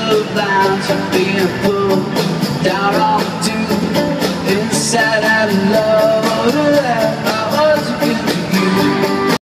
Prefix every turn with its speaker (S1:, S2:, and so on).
S1: the lines are being pulled down onto inside out of love.